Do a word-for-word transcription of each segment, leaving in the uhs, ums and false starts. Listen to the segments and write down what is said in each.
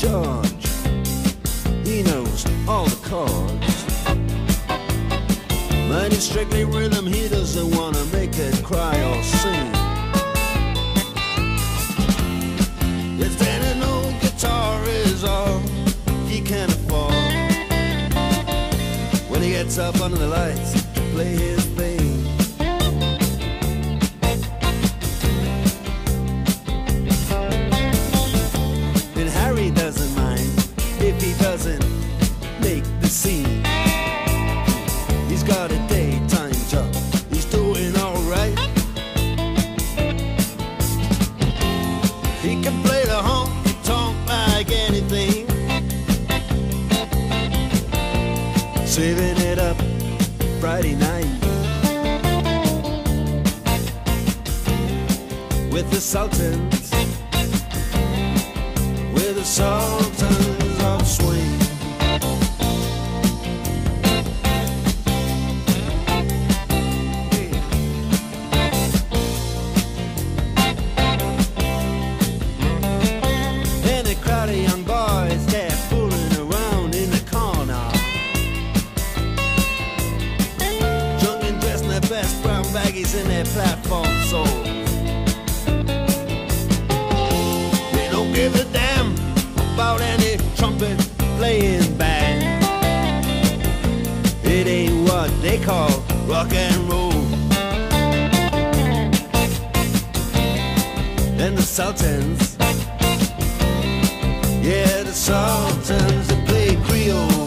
George, he knows all the chords. But it's strictly rhythm, he doesn't wanna make it cry or sing. If then an old guitar is all he can afford, when he gets up under the lights to play his thing. And Harry doesn't mind if he doesn't make the scene. He's got a daytime job, he's doing alright. He can play the honky-tonk like anything, saving it up Friday night with the Sultans, with the Sultans of Swing. And a crowd of young boys, they're fooling around in the corner, drunk and dressed in their best brown baggies in their platform soles. They don't give a damn about any trumpet playing band. It ain't what they call rock and roll. And the Sultans, yeah, the Sultans, they play Creole.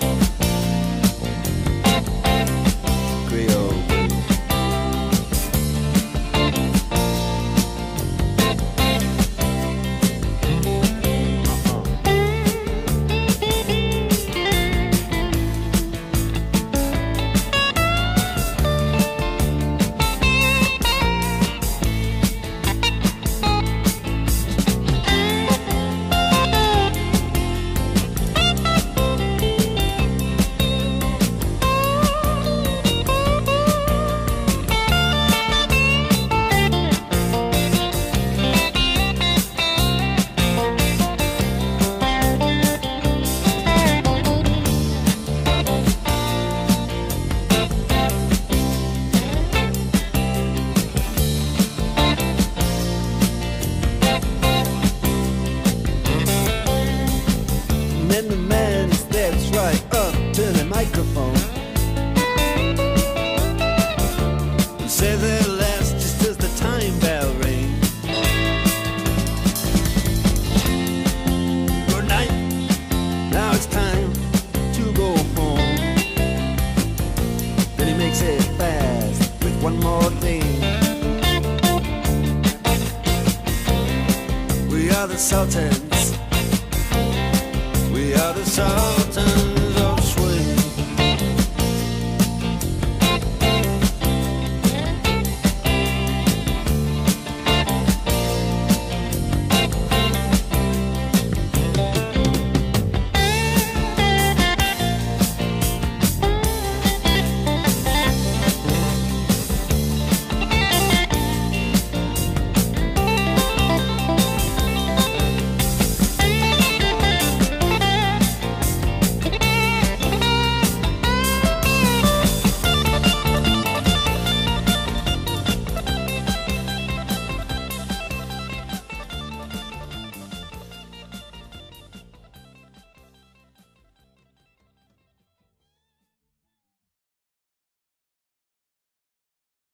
Creole. And the man steps right up to the microphone and says at last, just as the time bell rings, good night, now it's time to go home. Then he makes it fast with one more thing. We are the Sultans, we are the Sultans.